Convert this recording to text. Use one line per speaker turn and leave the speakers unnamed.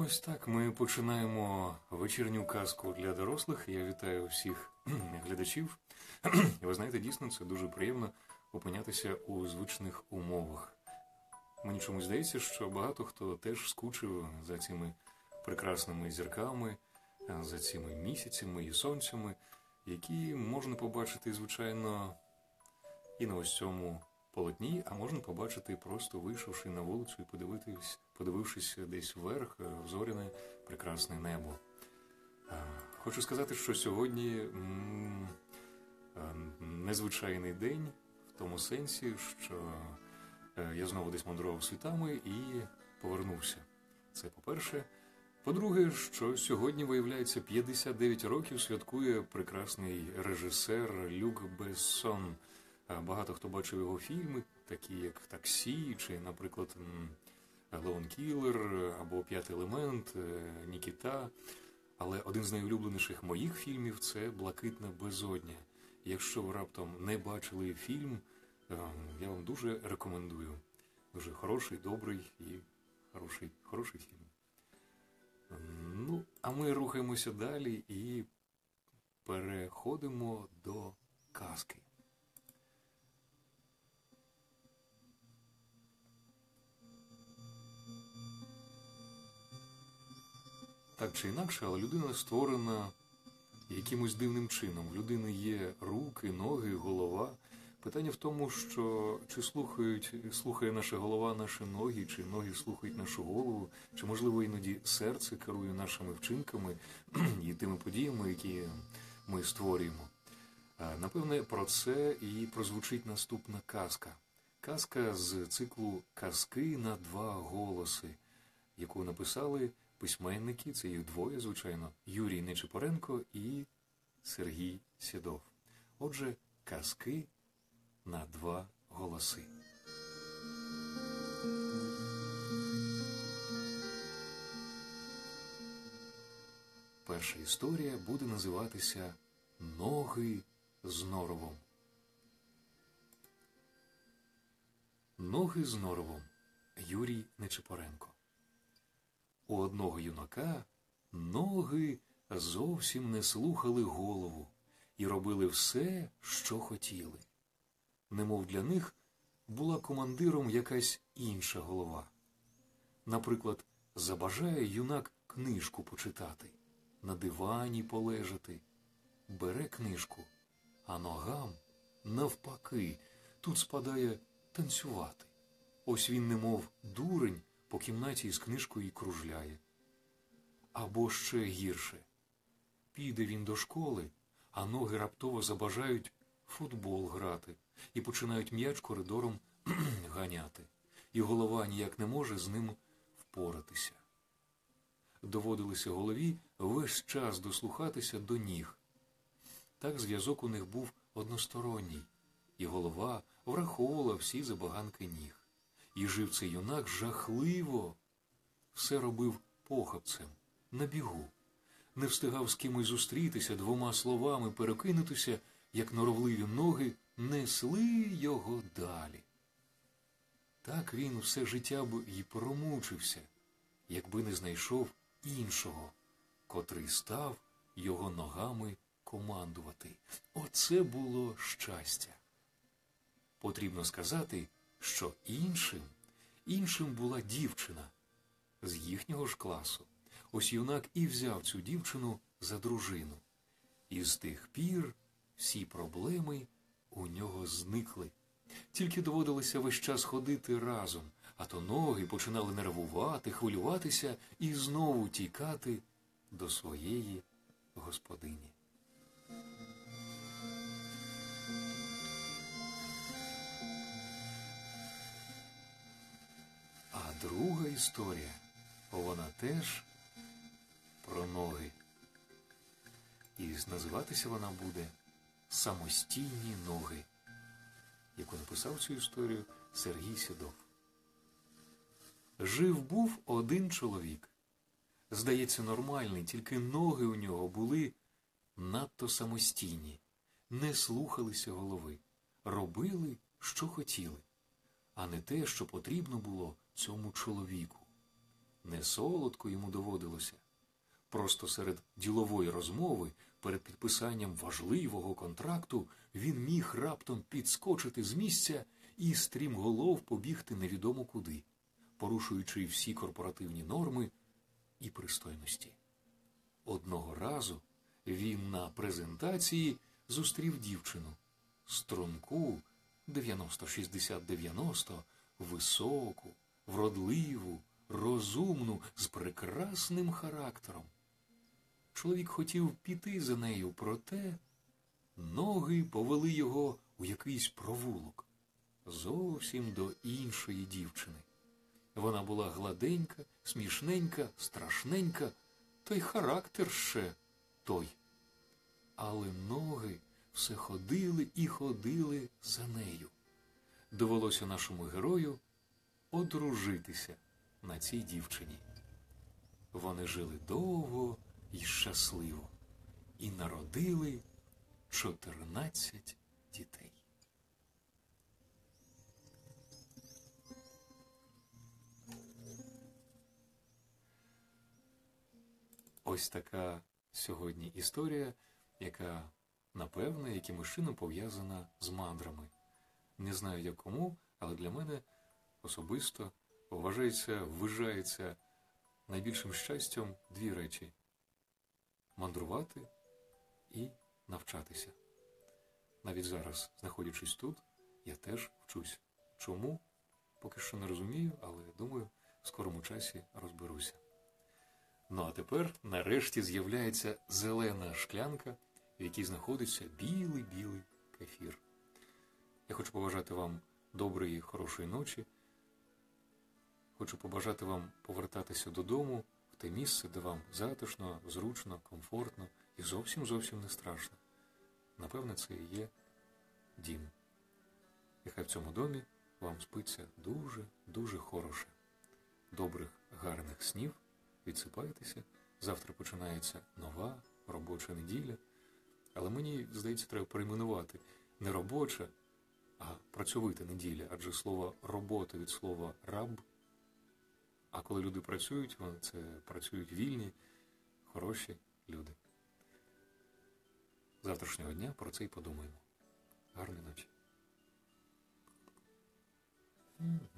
Ось так ми починаємо вечірню казку для дорослих. Я вітаю всіх глядачів. Ви знаєте, дійсно, це дуже приємно опинятися у звичних умовах. Мені чомусь здається, що багато хто теж скучив за цими прекрасними зірками, за цими місяцями і сонцями, які можна побачити, звичайно, і на ось цьому полотні, а можна побачити просто вийшовши на вулицю і подивившись десь вверх в зоряне прекрасне небо. Хочу сказати, що сьогодні незвичайний день в тому сенсі, що я знову десь мандрував світами і повернувся. Це по-перше. По-друге, що сьогодні, виявляється, 59 років святкує прекрасний режисер Люк Бессон. Багато хто бачив його фільми, такі як «Таксі», чи, наприклад, «Леон Кілер», або «П'ятий елемент», «Нікіта». Але один з найулюбленіших моїх фільмів – це «Блакитна безодня». Якщо ви раптом не бачили фільм, я вам дуже рекомендую. Дуже хороший, добрий і хороший фільм. Ну, а ми рухаємося далі і переходимо до казки. Так чи інакше, але людина створена якимось дивним чином. В людини є руки, ноги, голова. Питання в тому, що чи слухає наша голова наші ноги, чи ноги слухають нашу голову, чи, можливо, іноді серце керує нашими вчинками і тими подіями, які ми створюємо. Напевне, про це і прозвучить наступна казка. Казка з циклу «Казки на два голоси», яку написали письменники, це їх двоє, звичайно, Юрій Нечипоренко і Сергій Сідов. Отже, казки на два голоси. Перша історія буде називатися «Ноги з норовом». Ноги з норовом. Юрій Нечипоренко. У одного юнака ноги зовсім не слухали голову і робили все, що хотіли. Немов для них була командиром якась інша голова. Наприклад, забажає юнак книжку почитати, на дивані полежати. Бере книжку, а ногам навпаки тут спадає танцювати. Ось він, немов дурень, по кімнаті із книжкою й кружляє. Або ще гірше. Піде він до школи, а ноги раптово забажають футбол грати і починають м'яч коридором ганяти. І голова ніяк не може з ним впоратися. Доводилося голові весь час дослухатися до ніг. Так зв'язок у них був односторонній, і голова враховувала всі забаганки ніг. І жив цей юнак жахливо. Все робив похапцем, на бігу. Не встигав з кимось зустрітися, двома словами перекинутися, як норовливі ноги несли його далі. Так він все життя б і промучився, якби не знайшов іншого, котрий став його ногами командувати. Оце було щастя. Потрібно сказати, що іншим була дівчина з їхнього ж класу. Ось юнак і взяв цю дівчину за дружину. І з тих пір всі проблеми у нього зникли. Тільки доводилося весь час ходити разом, а то ноги починали нервувати, хвилюватися і знову тікати до своєї господині. А друга історія, вона теж про ноги. І називатися вона буде «Самостійні ноги», яку написав цю історію Сергій Сідов. Жив-був один чоловік. Здається, нормальний, тільки ноги у нього були надто самостійні, не слухалися голови, робили, що хотіли, а не те, що потрібно було цьому чоловіку. Не солодко йому доводилося. Просто серед ділової розмови, перед підписанням важливого контракту, він міг раптом підскочити з місця і стрімголов побігти невідомо куди, порушуючи всі корпоративні норми і пристойності. Одного разу він на презентації зустрів дівчину. Струнку, 90-60-90, високу, вродливу, розумну, з прекрасним характером. Чоловік хотів піти за нею, проте ноги повели його у якийсь провулок. Зовсім до іншої дівчини. Вона була гладенька, смішненька, страшненька, та й характер ще той. Але ноги все ходили і ходили за нею. Довелося нашому герою одружитися на цій дівчині. Вони жили довго і щасливо і народили 14 дітей. Ось така сьогодні історія, яка, напевне, якимось чином пов'язана з мандрами. Не знаю, як кому, але для мене особисто вважається найбільшим щастям дві речі – мандрувати і навчатися. Навіть зараз, знаходячись тут, я теж вчусь. Чому? Поки що не розумію, але, думаю, в скорому часі розберуся. Ну а тепер, нарешті, з'являється зелена шклянка, в якій знаходиться білий-білий кефір. Я хочу побажати вам доброї, хорошої ночі. Хочу побажати вам повертатися додому, в те місце, де вам затишно, зручно, комфортно і зовсім не страшно. Напевне, це і є дім. Нехай в цьому домі вам спиться дуже хороше. Добрих, гарних снів. Відсипайтеся. Завтра починається нова робоча неділя. Але мені, здається, треба перейменувати не робоча, а працьовита неділя. Адже слово робота від слова раб. А коли люди працюють, вони це працюють вільні, хороші люди. Завтрашнього дня про це й подумаємо. Гарної ночі.